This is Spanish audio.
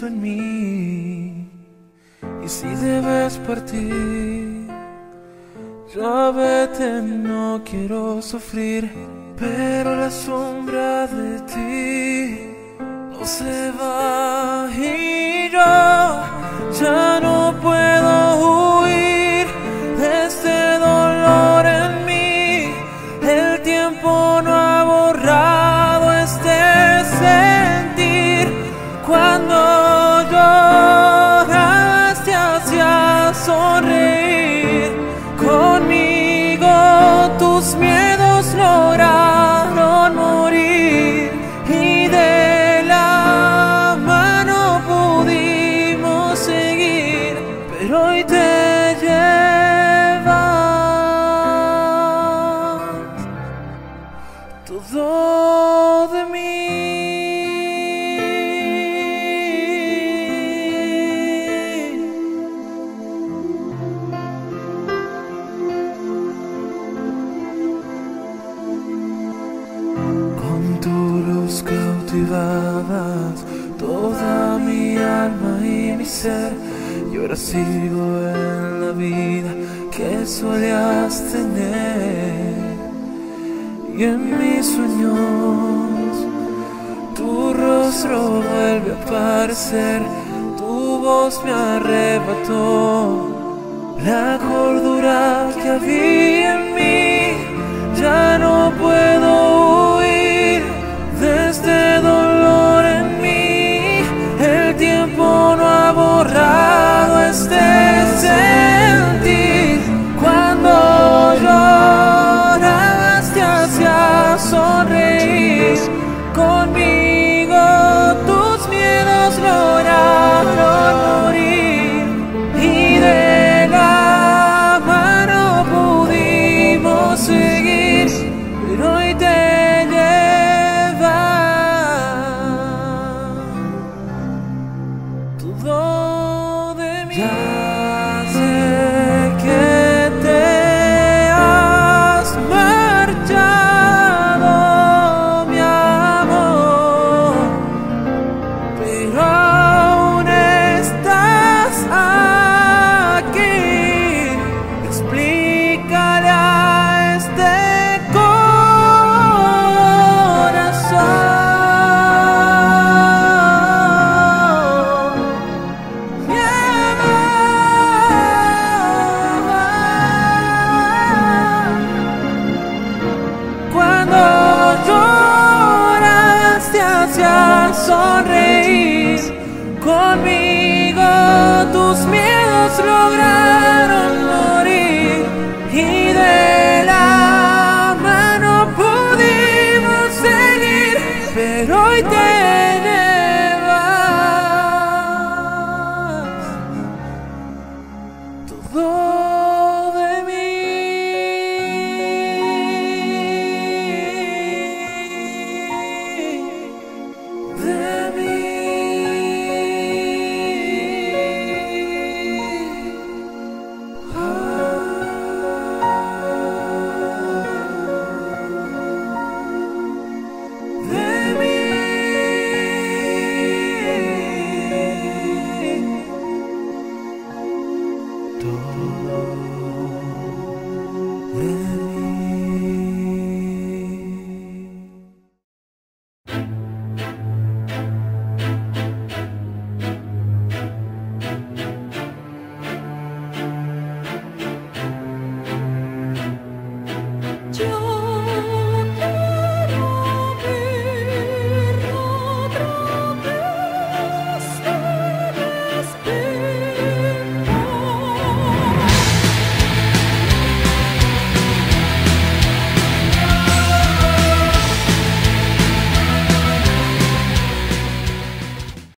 Cristo en mí. Y si debes partir, ya vete, no quiero sufrir, pero la sombra de ti no se va y yo ya no puedo huir de este dolor en mí. El tiempo no ha borrado este sentir. Cuando lloraste hacia sonreír conmigo, tus miedos lograron morir y de la mano pudimos seguir, pero hoy te llevas todo de mí. Con tu luz cautivabas toda mi alma y mi ser, y ahora sigo en la vida que solías tener. Y en mis sueños tu rostro vuelve a aparecer, tu voz me arrebató la cordura que había en mí. Ya no puedo huir de este dolor en mí. El tiempo no ha borrado este sentir. Cuando lloraste hacia sonreír conmigo, tus miedos lograron morir y de la mano pudimos seguir, pero hoy te llevas todo de mí. Ya sé que te has marchado, mi amor, pero aún estás aquí. Explícale a este cuando lloraste hacia sonreír conmigo, tus miedos lograron morir y de la mano pudimos seguir, pero hoy te llevas todo de mí. Todo